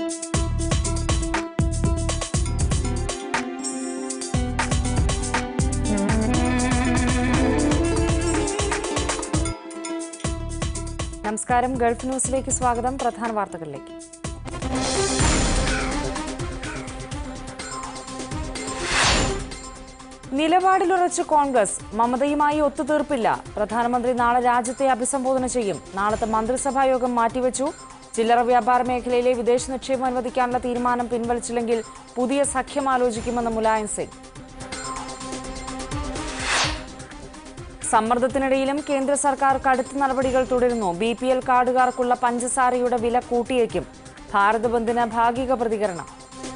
നമസ്കാരം. ഗൾഫ് ന്യൂസിലേക്ക് സ്വാഗതം. പ്രധാന വാർത്തകളിലേക്ക്. നിലപാടിലുറച്ച് കോൺഗ്രസ്. മമതയുമായി ഒത്തുതീർപ്പില്ല. പ്രധാനമന്ത്രി നാളെ രാജ്യത്തെ അഭിസംബോധന ചെയ്യും. നാളത്തെ മന്ത്രിസഭാ യോഗം മാറ്റിവെച്ചു. ചില്ലറ വ്യാപാര മേഖലയിലെ വിദേശ നിക്ഷേപം അനുവദിക്കാനുള്ള തീരുമാനം പിൻവലിച്ചില്ലെങ്കിൽ പുതിയ സഖ്യം ആലോചിക്കുമെന്ന് മുലായം സിംഗ്. സമ്മർദ്ദത്തിനിടയിലും കേന്ദ്ര സർക്കാർ കടുത്ത നടപടികൾ തുടരുന്നു. BPL കാർഡുകാർക്കുള്ള പഞ്ചസാരയുടെ വില കൂട്ടിയേക്കും. ഭാരത് ബന്ദിന് ഭാഗിക പ്രതികരണം.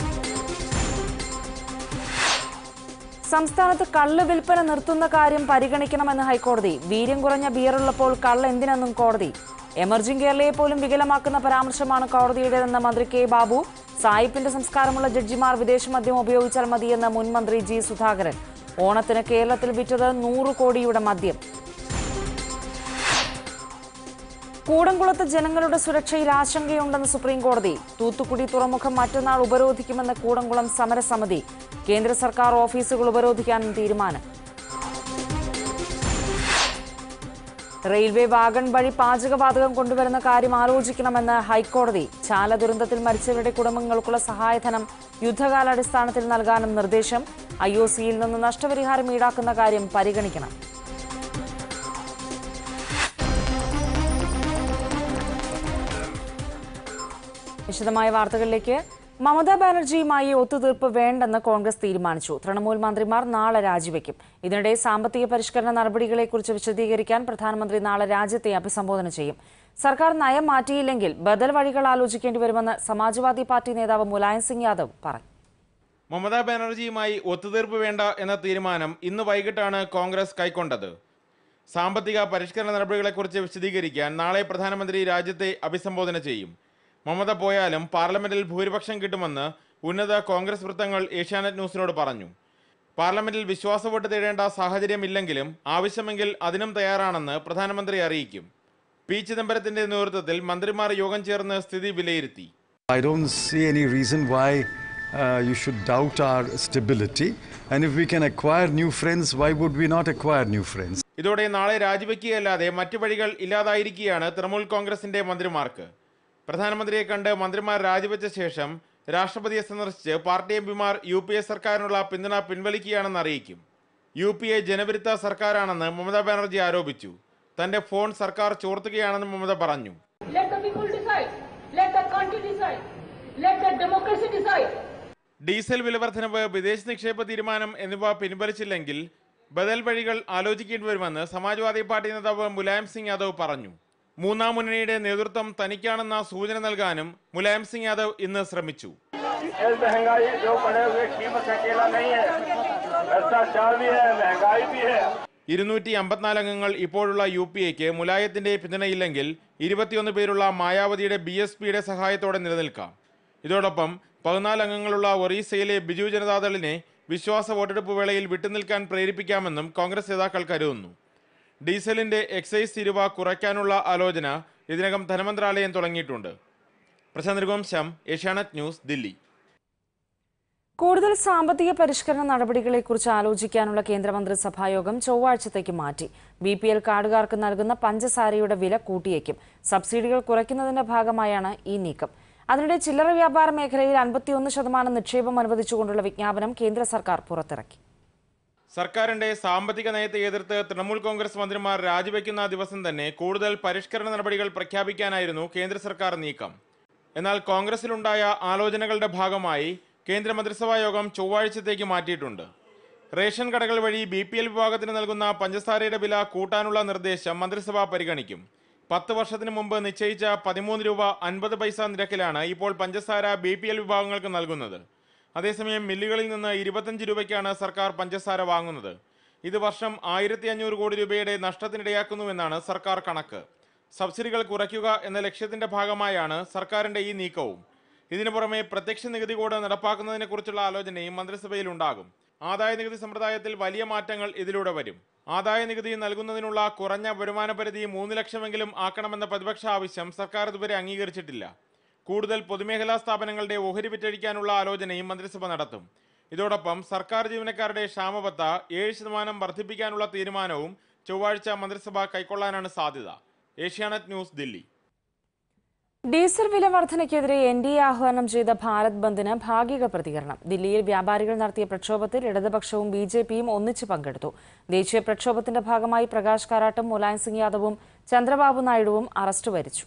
സംസ്ഥാനത്ത് കള്ള് വിൽപ്പന നിർത്തുന്ന കാര്യം പരിഗണിക്കണമെന്ന് ഹൈക്കോടതി. വീര്യം കുറഞ്ഞ ബിയറുള്ളപ്പോൾ കള്ള് എന്തിനെന്നും കോടതി. എമർജിംഗ് കേരളയെ പോലും വികലമാക്കുന്ന പരാമർശമാണ് കോടതിയുടേതെന്ന് മന്ത്രി K. ബാബു. സായിപ്പിന്റെ സംസ്കാരമുള്ള ജഡ്ജിമാർ വിദേശമദ്യം ഉപയോഗിച്ചാൽ മതിയെന്ന് മുൻ മന്ത്രി G. സുധാകരൻ. ഓണത്തിന് കേരളത്തിൽ വിറ്റത് 100 കോടിയുടെ മദ്യം. കൂടംകുളത്ത് ജനങ്ങളുടെ സുരക്ഷയിൽ ആശങ്കയുണ്ടെന്ന് സുപ്രീം കോടതി. തൂത്തുക്കുടി തുറമുഖം മറ്റന്നാൾ ഉപരോധിക്കുമെന്ന് കൂടംകുളം സമരസമിതി. കേന്ദ്ര സർക്കാർ ഓഫീസുകൾ ഉപരോധിക്കാനും തീരുമാനം. റെയിൽവേ വാഗൺ വഴി പാചകവാതകം കൊണ്ടുവരുന്ന കാര്യം ആലോചിക്കണമെന്ന് ഹൈക്കോടതി. ചാല ദുരന്തത്തിൽ മരിച്ചവരുടെ കുടുംബങ്ങൾക്കുള്ള സഹായധനം യുദ്ധകാലാടിസ്ഥാനത്തിൽ നൽകാനും നിർദ്ദേശം. IOCയിൽ നിന്ന് നഷ്ടപരിഹാരം ഈടാക്കുന്ന കാര്യം പരിഗണിക്കണം. വിശദമായ വാർത്തകളിലേക്ക്. മമതാ ബാനർജിയുമായി ഒത്തുതീർപ്പ് വേണ്ടെന്ന് കോൺഗ്രസ് തീരുമാനിച്ചു. തൃണമൂൽ മന്ത്രിമാർ നാളെ രാജിവെക്കും. ഇതിനിടെ സാമ്പത്തിക പരിഷ്കരണ നടപടികളെക്കുറിച്ച് വിശദീകരിക്കാൻ പ്രധാനമന്ത്രി നാളെ രാജ്യത്തെ അഭിസംബോധന ചെയ്യും. സർക്കാർ നയം മാറ്റിയില്ലെങ്കിൽ ബദൽ വഴികൾ ആലോചിക്കേണ്ടി വരുമെന്ന് സമാജ്വാദി പാർട്ടി നേതാവ് മുലായം സിംഗ് യാദവ് പറഞ്ഞു. മമതാ ബാനർജിയുമായി ഒത്തുതീർപ്പ് വേണ്ട എന്ന തീരുമാനം ഇന്ന് വൈകിട്ടാണ് കോൺഗ്രസ് കൈക്കൊണ്ടത്. സാമ്പത്തിക പരിഷ്കരണ നടപടികളെക്കുറിച്ച് വിശദീകരിക്കാൻ നാളെ പ്രധാനമന്ത്രി രാജ്യത്തെ അഭിസംബോധന ചെയ്യും. മമത പോയാലും പാർലമെന്റിൽ ഭൂരിപക്ഷം കിട്ടുമെന്ന് ഉന്നത കോൺഗ്രസ് വൃത്തങ്ങൾ ഏഷ്യാനെറ്റ് ന്യൂസിനോട് പറഞ്ഞു. പാർലമെന്റിൽ വിശ്വാസ വോട്ട് തേടേണ്ട സാഹചര്യമില്ലെങ്കിലും ആവശ്യമെങ്കിൽ അതിനും തയ്യാറാണെന്ന് പ്രധാനമന്ത്രി അറിയിക്കും. P. ചിദംബരത്തിന്റെ നേതൃത്വത്തിൽ മന്ത്രിമാർ യോഗം ചേർന്ന് സ്ഥിതി വിലയിരുത്തി. I don't see any reason why you should doubt our stability, and if we can acquire new friends, why would we not acquire new friends? ഇതോടെ നാളെ രാജിവെക്കുകയല്ലാതെ മറ്റു വഴികൾ ഇല്ലാതായിരിക്കുകയാണ് തൃണമൂൽ കോൺഗ്രസിന്റെ മന്ത്രിമാർക്ക്. പ്രധാനമന്ത്രിയെ കണ്ട് മന്ത്രിമാർ രാജിവെച്ച ശേഷം രാഷ്ട്രപതിയെ സന്ദർശിച്ച് പാർട്ടി എംപിമാർ UPA സർക്കാരിനുള്ള പിന്തുണ പിൻവലിക്കുകയാണെന്ന് അറിയിക്കും. UPA ജനവിരുദ്ധ സർക്കാരാണെന്ന് മമതാ ബാനർജി ആരോപിച്ചു. തന്റെ ഫോൺ സർക്കാർ ചോർത്തുകയാണെന്ന് മമത പറഞ്ഞു. ഡീസൽ വിലവർദ്ധനവ്, വിദേശ നിക്ഷേപ തീരുമാനം എന്നിവ പിൻവലിച്ചില്ലെങ്കിൽ ബദൽ വഴികൾ ആലോചിക്കേണ്ടി വരുമെന്ന് സമാജ്വാദി പാർട്ടി നേതാവ് മുലായം സിംഗ് യാദവ് പറഞ്ഞു. മൂന്നാം മുന്നണിയുടെ നേതൃത്വം തനിക്കാണെന്ന സൂചന നൽകാനും മുലായം സിംഗ് യാദവ് ഇന്ന് ശ്രമിച്ചു. 254 അംഗങ്ങൾ ഇപ്പോഴുള്ള UPAക്ക് മുലായത്തിന്റെ പിന്തുണയില്ലെങ്കിൽ 21 പേരുള്ള മായാവതിയുടെ BSPയുടെ സഹായത്തോടെ നിലനിൽക്കാം. ഇതോടൊപ്പം 14 അംഗങ്ങളുള്ള ഒറീസയിലെ ബിജു ജനതാദളിനെ വിശ്വാസ വോട്ടെടുപ്പ് വേളയിൽ വിട്ടുനിൽക്കാൻ പ്രേരിപ്പിക്കാമെന്നും കോൺഗ്രസ് നേതാക്കൾ കരുതുന്നു. ഡീസലിന്റെ എക്സൈസ് തീരുവ കുറയ്ക്കാനുള്ള ആലോചന ഇതിനകം ധനമന്ത്രാലയം തുടങ്ങിയിട്ടുണ്ട്. പ്രശാന്ത് രഘുവംശം, ഏഷ്യാനെറ്റ് ന്യൂസ്, ദില്ലി. കൂടുതൽ സാമ്പത്തിക പരിഷ്കരണ നടപടികളെക്കുറിച്ച് ആലോചിക്കാനുള്ള കേന്ദ്രമന്ത്രിസഭായോഗം ചൊവ്വാഴ്ചത്തേക്ക് മാറ്റി. BPL കാർഡുകാർക്ക് നൽകുന്ന പഞ്ചസാരയുടെ വില കൂട്ടിയേക്കും. സബ്സിഡികൾ കുറയ്ക്കുന്നതിന്റെ ഭാഗമായാണ് ഈ നീക്കം. അതിനിടെ ചില്ലറ വ്യാപാര മേഖലയിൽ 51% നിക്ഷേപം അനുവദിച്ചുകൊണ്ടുള്ള വിജ്ഞാപനം കേന്ദ്ര സർക്കാർ പുറത്തിറക്കി. സർക്കാരിന്റെ സാമ്പത്തിക നയത്തെ എതിർത്ത് തൃണമൂൽ കോൺഗ്രസ് മന്ത്രിമാർ രാജിവെക്കുന്ന ദിവസം തന്നെ കൂടുതൽ പരിഷ്കരണ നടപടികൾ പ്രഖ്യാപിക്കാനായിരുന്നു കേന്ദ്ര സർക്കാർ നീക്കം. എന്നാൽ കോൺഗ്രസിലുണ്ടായ ആലോചനകളുടെ ഭാഗമായി കേന്ദ്ര മന്ത്രിസഭാ യോഗം ചൊവ്വാഴ്ചത്തേക്ക് മാറ്റിയിട്ടുണ്ട്. റേഷൻ കടകൾ വഴി BPL വിഭാഗത്തിന് നൽകുന്ന പഞ്ചസാരയുടെ വില കൂട്ടാനുള്ള നിർദ്ദേശം മന്ത്രിസഭ പരിഗണിക്കും. 10 വർഷത്തിന് മുമ്പ് നിശ്ചയിച്ച 13 രൂപ 50 പൈസ നിരക്കിലാണ് ഇപ്പോൾ പഞ്ചസാര BPL വിഭാഗങ്ങൾക്ക് നൽകുന്നത്. അതേസമയം മില്ലുകളിൽ നിന്ന് 25 രൂപയ്ക്കാണ് സർക്കാർ പഞ്ചസാര വാങ്ങുന്നത്. ഇത് വർഷം 1500 കോടി രൂപയുടെ നഷ്ടത്തിനിടയാക്കുന്നുവെന്നാണ് സർക്കാർ കണക്ക്. സബ്സിഡികൾ കുറയ്ക്കുക എന്ന ലക്ഷ്യത്തിന്റെ ഭാഗമായാണ് സർക്കാരിന്റെ ഈ നീക്കവും. ഇതിനു പുറമെ പ്രത്യക്ഷ നികുതി കോഡ് നടപ്പാക്കുന്നതിനെക്കുറിച്ചുള്ള ആലോചനയും മന്ത്രിസഭയിൽ ഉണ്ടാകും. ആദായ നികുതി സമ്പ്രദായത്തിൽ വലിയ മാറ്റങ്ങൾ ഇതിലൂടെ വരും. ആദായ നികുതി നൽകുന്നതിനുള്ള കുറഞ്ഞ വരുമാന പരിധി 3 ലക്ഷമെങ്കിലും ആക്കണമെന്ന പ്രതിപക്ഷ ആവശ്യം സർക്കാർ ഇതുവരെ അംഗീകരിച്ചിട്ടില്ല. കൂടുതൽ പൊതുമേഖലാ സ്ഥാപനങ്ങളുടെ ഓഹരി വിറ്റഴിക്കാനുള്ള ആലോചനയും മന്ത്രിസഭ നടത്തും. ഇതോടൊപ്പം സർക്കാർ ജീവനക്കാരുടെ ക്ഷാമബത്ത 7% വർദ്ധിപ്പിക്കാനുള്ള തീരുമാനവും ചൊവ്വാഴ്ച മന്ത്രിസഭ കൈക്കൊള്ളാനാണ് സാധ്യത. ഏഷ്യാനെറ്റ് ന്യൂസ്, ദില്ലി. ഡീസൽ വില വർധനയ്ക്കെതിരെ NDA ആഹ്വാനം ചെയ്ത ഭാരത് ബന്ദിന് ഭാഗിക പ്രതികരണം. ദില്ലിയിൽ വ്യാപാരികൾ നടത്തിയ പ്രക്ഷോഭത്തിൽ ഇടതുപക്ഷവും BJPയും ഒന്നിച്ച് പങ്കെടുത്തു. ദേശീയ പ്രക്ഷോഭത്തിന്റെ ഭാഗമായി പ്രകാശ് കാരാട്ടും മുലായം സിംഗ് യാദവും ചന്ദ്രബാബു നായിഡുവും അറസ്റ്റ് വരിച്ചു.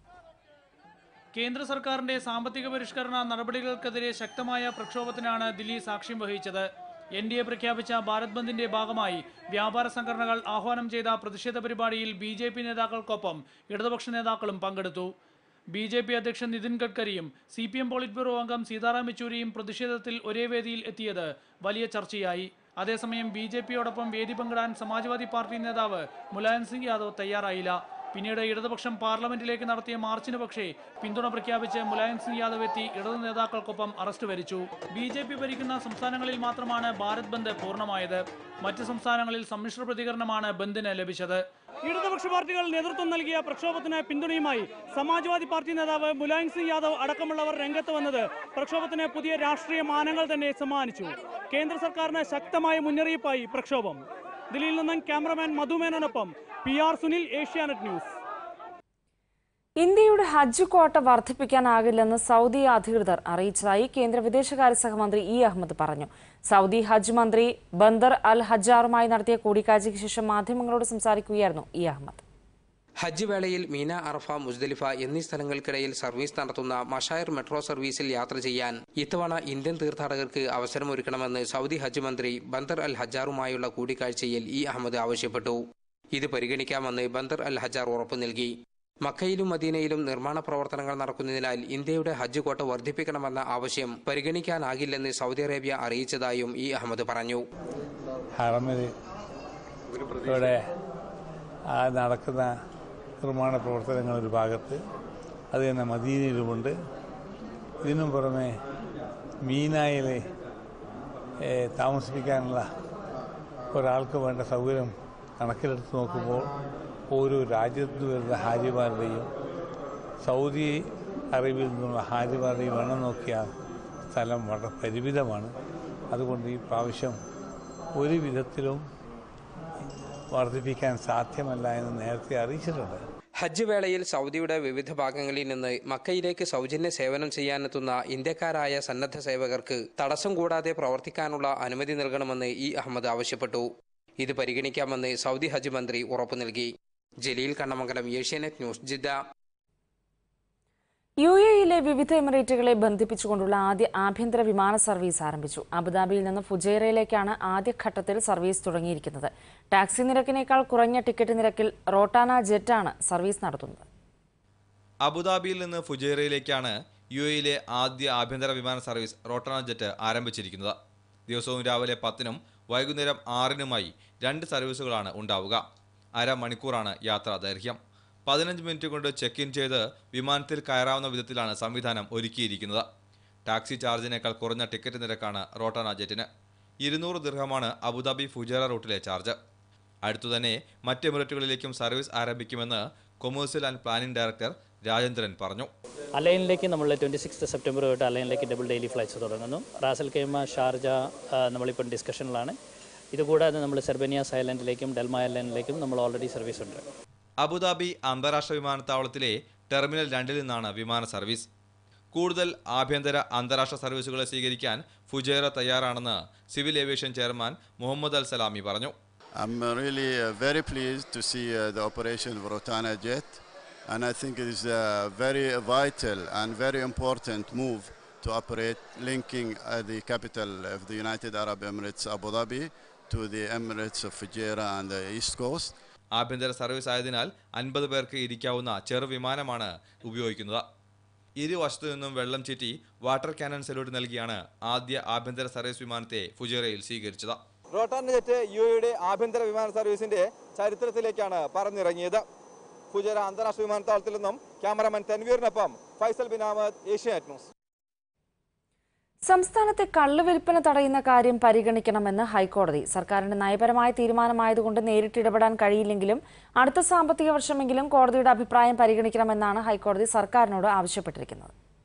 കേന്ദ്ര സർക്കാരിന്റെ സാമ്പത്തിക പരിഷ്കരണ നടപടികൾക്കെതിരെ ശക്തമായ പ്രക്ഷോഭത്തിനാണ് ദില്ലി സാക്ഷ്യം വഹിച്ചത്. NDA പ്രഖ്യാപിച്ച ഭാരത് ബന്ദിന്റെ ഭാഗമായി വ്യാപാര സംഘടനകൾ ആഹ്വാനം ചെയ്ത പ്രതിഷേധ പരിപാടിയിൽ BJP നേതാക്കൾക്കൊപ്പം ഇടതുപക്ഷ നേതാക്കളും പങ്കെടുത്തു. BJP അധ്യക്ഷൻ നിതിൻ ഗഡ്കരിയും CPM പോളിറ്റ് ബ്യൂറോ അംഗം സീതാറാം യെച്ചൂരിയും പ്രതിഷേധത്തിൽ ഒരേ വേദിയിൽ എത്തിയത് വലിയ ചർച്ചയായി. അതേസമയം BJPയോടൊപ്പം വേദി പങ്കിടാൻ സമാജ്വാദി പാർട്ടി നേതാവ് മുലായം സിംഗ് യാദവ് തയ്യാറായില്ല. പിന്നീട് ഇടതുപക്ഷം പാർലമെന്റിലേക്ക് നടത്തിയ മാർച്ചിന് പക്ഷേ പിന്തുണ പ്രഖ്യാപിച്ച് മുലായം സിംഗ് യാദവ് എത്തി ഇടതു നേതാക്കൾക്കൊപ്പം അറസ്റ്റ് വരിച്ചു. BJP ഭരിക്കുന്ന സംസ്ഥാനങ്ങളിൽ മാത്രമാണ് ഭാരത് ബന്ദ് പൂർണ്ണമായത്. മറ്റ് സംസ്ഥാനങ്ങളിൽ സമ്മിശ്ര പ്രതികരണമാണ് ബന്ദിന് ലഭിച്ചത്. ഇടതുപക്ഷ പാർട്ടികൾ നേതൃത്വം നൽകിയ പ്രക്ഷോഭത്തിന് പിന്തുണയുമായി സമാജ്വാദി പാർട്ടി നേതാവ് മുലായം സിംഗ് യാദവ് അടക്കമുള്ളവർ രംഗത്ത് വന്നത് പ്രക്ഷോഭത്തിന് പുതിയ രാഷ്ട്രീയ മാനങ്ങൾ തന്നെ സമ്മാനിച്ചു. കേന്ദ്ര സർക്കാരിന് ശക്തമായ മുന്നറിയിപ്പായി പ്രക്ഷോഭം. ദില്ലിയിൽ നിന്നും ക്യാമറമാൻ മധുമേനോനൊപ്പം PR സുനിൽ, ഏഷ്യാനെറ്റ് ന്യൂസ്. ഇന്ത്യയുടെ ഹജ്ജ് ക്വാട്ട വർദ്ധിപ്പിക്കാനാകില്ലെന്ന് സൗദി അധികൃതർ അറിയിച്ചതായി കേന്ദ്ര വിദേശകാര്യ സഹമന്ത്രി അഹമ്മദ് പറഞ്ഞു. സൗദി ഹജ്ജ് മന്ത്രി ബന്ദർ അൽ ഹജ്ജാറുമായി നടത്തിയ കൂടിക്കാഴ്ചയ്ക്ക് ശേഷം മാധ്യമങ്ങളോട് സംസാരിക്കുകയായിരുന്നു അഹമ്മദ്. ഹജ്ജ് വേളയിൽ മീന, അറഫ, മുസ്ദലിഫ എന്നീ സ്ഥലങ്ങൾക്കിടയിൽ സർവീസ് നടത്തുന്ന മഷായർ മെട്രോ സർവീസിൽ യാത്ര ചെയ്യാൻ ഇത്തവണ ഇന്ത്യൻ തീർത്ഥാടകർക്ക് അവസരമൊരുക്കണമെന്ന് സൗദി ഹജ്ജ് മന്ത്രി ബന്ദർ അൽ ഹജ്ജാറുമായുള്ള കൂടിക്കാഴ്ചയിൽ അഹമ്മദ് ആവശ്യപ്പെട്ടു. ഇത് പരിഗണിക്കാമെന്ന് ബന്ദർ അൽ ഹജ്ജാർ ഉറപ്പു നൽകി. മക്കയിലും മദീനയിലും നിർമ്മാണ പ്രവർത്തനങ്ങൾ നടക്കുന്നതിനാൽ ഇന്ത്യയുടെ ഹജ്ജ് കോട്ട വർദ്ധിപ്പിക്കണമെന്ന ആവശ്യം പരിഗണിക്കാനാകില്ലെന്ന് സൗദി അറേബ്യ അറിയിച്ചതായും അഹമ്മദ് പറഞ്ഞു. നടക്കുന്ന നിർമ്മാണ പ്രവർത്തനങ്ങൾ ഒരു ഭാഗത്ത്, അത് തന്നെ മദീനയിലുമുണ്ട്. ഇതിനും പുറമെ മീനായിൽ താമസിപ്പിക്കാനുള്ള ഒരാൾക്ക് വേണ്ട സൗകര്യം കണക്കിലെടുത്ത് നോക്കുമ്പോൾ ഓരോ രാജ്യത്ത് വരുന്ന ഹാജിമാരുടെയും സൗദി അറേബ്യയിൽ നിന്നുള്ള ഹാജിമാരുടെയും എണ്ണം നോക്കിയാൽ സ്ഥലം വളരെ പരിമിതമാണ്. അതുകൊണ്ട് ഈ പ്രാവശ്യം ഒരു വിധത്തിലും വർദ്ധിപ്പിക്കാൻ സാധ്യമല്ല എന്ന് നേരത്തെ അറിയിച്ചിട്ടുണ്ട്. ഹജ്ജ് വേളയിൽ സൗദിയുടെ വിവിധ ഭാഗങ്ങളിൽ നിന്ന് മക്കയിലേക്ക് സൗജന്യ സേവനം ചെയ്യാനെത്തുന്ന ഇന്ത്യക്കാരായ സന്നദ്ധ സേവകർക്ക് തടസ്സം കൂടാതെ പ്രവർത്തിക്കാനുള്ള അനുമതി നൽകണമെന്ന് അഹമ്മദ് ആവശ്യപ്പെട്ടു. ഇത് പരിഗണിക്കാമെന്ന് സൗദി ഹജ്ജ് മന്ത്രി ഉറപ്പു നൽകി. Jaleel Kannamangalam, Asianet News, Jeddah. UAEയിലെ വിവിധ എമിറേറ്റുകളെ ബന്ധിപ്പിച്ചുകൊണ്ടുള്ള ആദ്യ ആഭ്യന്തര വിമാന സർവീസ് ആരംഭിച്ചു. അബുദാബിയിൽ നിന്ന് ഫുജൈറയിലേക്കാണ് ആദ്യഘട്ടത്തിൽ സർവീസ് തുടങ്ങിയിരിക്കുന്നത്. ടാക്സി നിരക്കിനേക്കാൾ കുറഞ്ഞ ടിക്കറ്റ് നിരക്കിൽ റോട്ടാന ജെറ്റാണ് സർവീസ് നടത്തുന്നത്. അബുദാബിയിൽ നിന്ന് ഫുജൈറയിലേക്കാണ് UAEയിലെ ആദ്യ ആഭ്യന്തര വിമാന സർവീസ് റോട്ടാന ജെറ്റ് ആരംഭിച്ചിരിക്കുന്നത്. ദിവസവും രാവിലെ 10-നും വൈകുന്നേരം 6-നുമായി 2 സർവീസുകളാണ് ഉണ്ടാവുക. അരമണിക്കൂറാണ് യാത്രാ ദൈർഘ്യം. 15 മിനിറ്റ് കൊണ്ട് ചെക്ക് ഇൻ ചെയ്ത് വിമാനത്തിൽ കയറാവുന്ന വിധത്തിലാണ് സംവിധാനം ഒരുക്കിയിരിക്കുന്നത്. ടാക്സി ചാർജിനേക്കാൾ കുറഞ്ഞ ടിക്കറ്റ് നിരക്കാണ് റോട്ടാന ജെറ്റിന്. 200 ദിർഹമാണ് അബുദാബി ഫുജൈറ റൂട്ടിലെ ചാർജ്. അടുത്തുതന്നെ മറ്റ് എമിറേറ്റുകളിലേക്കും സർവീസ് ആരംഭിക്കുമെന്ന് commercial and planning director Rajendran പറഞ്ഞു. അലൈനിലേക്ക് നമ്മൾ 26 സെപ്റ്റംബർ തൊട്ട് അലൈനിലേക്ക് ഡബിൾ ഡെയിലി ഫ്ലൈറ്റ്സ് തുടങ്ങുന്നു. റാസൽ ഖൈമ, ഷാർജ നമ്മളിപ്പം ഡിസ്കഷനിലാണ്. ഇതുകൂടാതെ നമ്മൾ സെർബനിയാസ് ഐലൻഡിലേക്കും ഡെൽമ ഐലൻഡിലേക്കും നമ്മൾ ഓൾറെഡി സർവീസ് ഉണ്ട്. അബുദാബി അന്താരാഷ്ട്ര വിമാനത്താവളത്തിലെ ടെർമിനൽ 2-ൽ നിന്നാണ് വിമാന സർവീസ്. കൂടുതൽ ആഭ്യന്തര അന്താരാഷ്ട്ര സർവീസുകളെ സ്വീകരിക്കാൻ ഫുജൈറ തയ്യാറാണെന്ന് civil aviation chairman Mohammed Al Salami പറഞ്ഞു. I'm really very pleased to see the operation of Rotana Jet, and I think it is a very vital and very important move to operate linking the capital of the United Arab Emirates, Abu Dhabi, to the Emirates of Fujairah and the East Coast. ആഭ്യന്തര service ആയതിനാൽ 50 പേർക്ക് ഇരിക്കാവുന്ന ചെറുവിമാനമാണ് ഉപയോഗിക്കുന്നത്. ഇരുവശത്തു നിന്നും വെള്ളം ചീറ്റി water Canon salute നൽകിയാണ് ആദ്യ ആഭ്യന്തര സർവീസ് വിമാനത്തെ ഫുജൈറയിൽ സ്വീകരിച്ചത്. റോട്ടാന ജെറ്റ് UAEയുടെ ആഭ്യന്തര വിമാന സർവീസിന്റെ ചരിത്രത്തിലേക്കാണ് പറന്നിറങ്ങിയത്. ഫുജൈറ അന്താരാഷ്ട്ര വിമാനത്താവളത്തിൽ നിന്നും ക്യാമറാമാൻ തൻവീറിനൊപ്പം ഫൈസൽ ബിൻ അഹമ്മദ്, ഏഷ്യാനെറ്റ് ന്യൂസ്. സംസ്ഥാനത്തെ കള്ളുവിൽപ്പന തടയുന്ന കാര്യം പരിഗണിക്കണമെന്ന് ഹൈക്കോടതി. സർക്കാരിന്റെ നയപരമായ തീരുമാനമായതുകൊണ്ട് നേരിട്ട് ഇടപെടാൻ കഴിയില്ലെങ്കിലും അടുത്ത സാമ്പത്തിക വർഷമെങ്കിലും കോടതിയുടെ അഭിപ്രായം പരിഗണിക്കണമെന്നാണ് ഹൈക്കോടതി സർക്കാരിനോട് ആവശ്യപ്പെട്ടിരിക്കുന്നത്.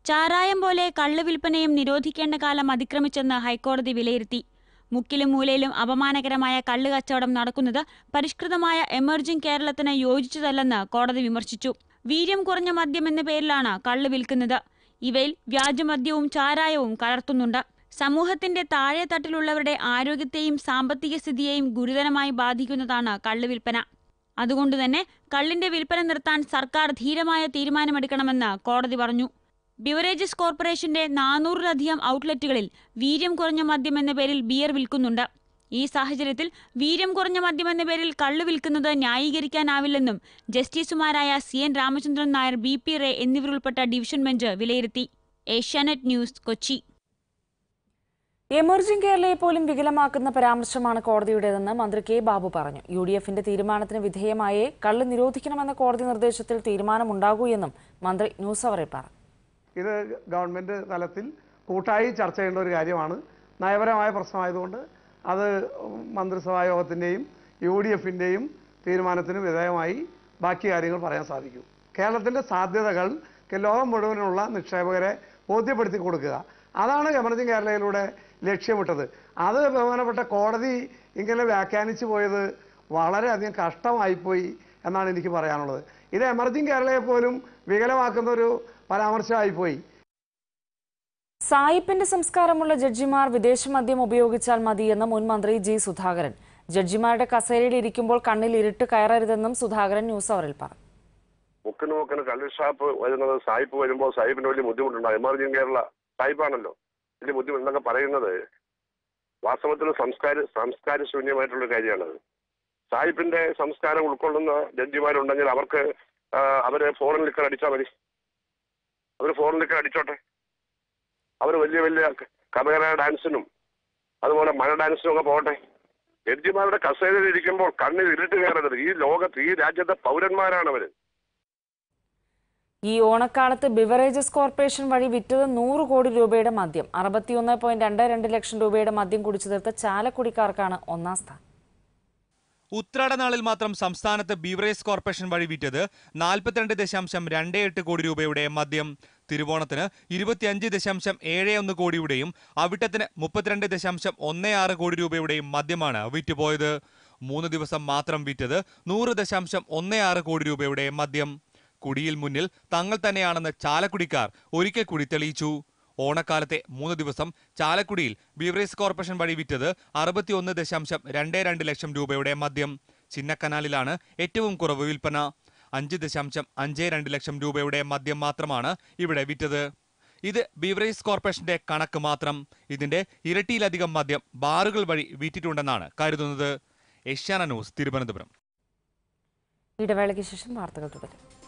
ചാരായം പോലെ കള്ള് വിൽപ്പനയും നിരോധിക്കേണ്ട കാലം അതിക്രമിച്ചെന്ന് ഹൈക്കോടതി വിലയിരുത്തി. മുക്കിലും മൂലയിലും അപമാനകരമായ കള്ള് കച്ചവടം നടക്കുന്നത് പരിഷ്കൃതമായ എമർജിംഗ് കേരളത്തിന് യോജിച്ചതല്ലെന്ന് കോടതി വിമർശിച്ചു. വീര്യം കുറഞ്ഞ മദ്യം എന്ന പേരിലാണ് കള്ള് വിൽക്കുന്നത്. ഇവയിൽ വ്യാജമദ്യവും ചാരായവും കലർത്തുന്നുണ്ട്. സമൂഹത്തിന്റെ താഴെ തട്ടിലുള്ളവരുടെ ആരോഗ്യത്തെയും സാമ്പത്തിക സ്ഥിതിയെയും ഗുരുതരമായി ബാധിക്കുന്നതാണ് കള്ള് വിൽപ്പന. അതുകൊണ്ടുതന്നെ കള്ളിന്റെ വിൽപ്പന നിർത്താൻ സർക്കാർ ധീരമായ തീരുമാനമെടുക്കണമെന്ന് കോടതി പറഞ്ഞു. ബിവറേജസ് കോർപ്പറേഷന്റെ 400-ലധികം ഔട്ട്ലെറ്റുകളിൽ വീര്യം കുറഞ്ഞ മദ്യം എന്ന പേരിൽ ബിയർ വിൽക്കുന്നുണ്ട്. ഈ സാഹചര്യത്തിൽ വീര്യം കുറഞ്ഞ മദ്യം എന്ന പേരിൽ കള്ള് വിൽക്കുന്നത് ന്യായീകരിക്കാനാവില്ലെന്നും ജസ്റ്റിസുമാരായ CN രാമചന്ദ്രൻ നായർ, BP റേ എന്നിവരുൾപ്പെട്ട ഡിവിഷൻ ബെഞ്ച് വിലയിരുത്തി. ഏഷ്യാനെറ്റ് ന്യൂസ്, കൊച്ചി. എമർജിംഗ് കേരളയെ പോലും വികലമാക്കുന്ന പരാമർശമാണ് കോടതിയുടേതെന്ന് മന്ത്രി കെ ബാബു പറഞ്ഞു. UDFന്റെ തീരുമാനത്തിന് വിധേയമായേ കള്ള് നിരോധിക്കണമെന്ന കോടതി നിർദ്ദേശത്തിൽ തീരുമാനമുണ്ടാകൂ എന്നും മന്ത്രി ന്യൂസ് അവറിൽ പറഞ്ഞു. ഇത് ഗവൺമെൻറ് തലത്തിൽ കൂട്ടായി ചർച്ച ചെയ്യേണ്ട ഒരു കാര്യമാണ്. നയപരമായ പ്രശ്നമായതുകൊണ്ട് അത് മന്ത്രിസഭാ യോഗത്തിൻ്റെയും UDFൻ്റെയും തീരുമാനത്തിന് വിധേയമായി ബാക്കി കാര്യങ്ങൾ പറയാൻ സാധിക്കും. കേരളത്തിൻ്റെ സാധ്യതകൾ ലോകം മുഴുവനുള്ള നിക്ഷേപകരെ ബോധ്യപ്പെടുത്തി കൊടുക്കുക, അതാണ് എമർജിംഗ് കേരളയിലൂടെ ലക്ഷ്യമിട്ടത്. അത് ബഹുമാനപ്പെട്ട കോടതി ഇങ്ങനെ വ്യാഖ്യാനിച്ചു പോയത് വളരെയധികം കഷ്ടമായിപ്പോയി എന്നാണ് എനിക്ക് പറയാനുള്ളത്. ഇത് എമർജിംഗ് കേരളയെ പോലും വികലമാക്കുന്ന ഒരു പരാമർശമായിപ്പോയി. സായിപ്പിന്റെ സംസ്കാരമുള്ള ജഡ്ജിമാർ വിദേശ മദ്യം ഉപയോഗിച്ചാൽ മതിയെന്ന് മുൻ മന്ത്രി G. സുധാകരൻ. ജഡ്ജിമാരുടെ കസേരയിൽ ഇരിക്കുമ്പോൾ കണ്ണിൽ ഇരുട്ട് കയറരുതെന്നും സുധാകരൻ ന്യൂസ് അവറിൽ പറഞ്ഞു. മുക്കിന് കള്ള് ഷാപ്പ് വരുന്നത് സായിപ്പ് വരുമ്പോൾ സായിപ്പിന് വലിയ ബുദ്ധിമുട്ടുണ്ടാകും. എമർജിംഗ് കേരള സായിപ്പാണല്ലോ, വലിയ ബുദ്ധിമുട്ട് എന്നൊക്കെ പറയുന്നത് വാസ്തവത്തിൽ സംസ്കാര ശൂന്യമായിട്ടുള്ള കാര്യമാണത്. സായിപ്പിന്റെ സംസ്കാരം ഉൾക്കൊള്ളുന്ന ജഡ്ജിമാരുണ്ടെങ്കിൽ അവര് ഫോറിൻ ലിക്കർ അടിച്ചാൽ മതി. അവർ ഫോറിൻ ലിക്കർ അടിച്ചോട്ടെ. അവർ വലിയ വലിയ കമേറ ഡാൻസിനും അതുപോലെ മഴ ഡാൻസിനും ഒക്കെ പോകട്ടെ. ജഡ്ജിമാരുടെ കസേരയിൽ ഇരിക്കുമ്പോൾ കണ്ണിൽ ഇരുട്ട് കയറരുത്. ഈ രാജ്യത്തെ പൗരന്മാരാണ് അവര്. ഈ ഓണക്കാലത്ത് ബിവറേജസ് കോർപ്പറേഷൻ വഴി വിറ്റത് 100 കോടി രൂപയുടെ മദ്യം. 61.22 ലക്ഷം രൂപയുടെ മദ്യം കുടിച്ചു തീർത്ത ചാലക്കുടിക്കാർക്കാണ് ഒന്നാം സ്ഥാനം. ഉത്രാടനാളിൽ മാത്രം സംസ്ഥാനത്ത് ബീവറേജ് കോർപ്പറേഷൻ വഴി വിറ്റത് 42.28 കോടി രൂപയുടെ മദ്യം. തിരുവോണത്തിന് 25.71 കോടിയുടെയും അവിട്ടത്തിന് 32.16 കോടി രൂപയുടെയും മദ്യമാണ് വിറ്റുപോയത്. 3 ദിവസം മാത്രം വിറ്റത് 100.16 കോടി രൂപയുടെ മദ്യം. കുടിയിൽ മുന്നിൽ തങ്ങൾ തന്നെയാണെന്ന് ചാലക്കുടിക്കാർ ഒരിക്കൽ കൂടി തെളിയിച്ചു. ഓണക്കാലത്തെ 3 ദിവസം ചാലക്കുടിയിൽ ബീവറേജ് കോർപ്പറേഷൻ വഴി വിറ്റത് 61.22 ലക്ഷം രൂപയുടെ മദ്യം. ചിന്നക്കനാലിലാണ് ഏറ്റവും കുറവ് വിൽപ്പന. 5.52 ലക്ഷം രൂപയുടെ മദ്യം മാത്രമാണ് ഇവിടെ വിറ്റത്. ഇത് ബീവറേജ് കോർപ്പറേഷന്റെ കണക്ക് മാത്രം. ഇതിന്റെ ഇരട്ടിയിലധികം മദ്യം ബാറുകൾ വഴി വിറ്റിട്ടുണ്ടെന്നാണ് കരുതുന്നത്. ഏഷ്യാനെറ്റ് ന്യൂസ്, തിരുവനന്തപുരം. ഇടവേളയ്ക്ക് ശേഷം വാർത്തകൾ തുടരും.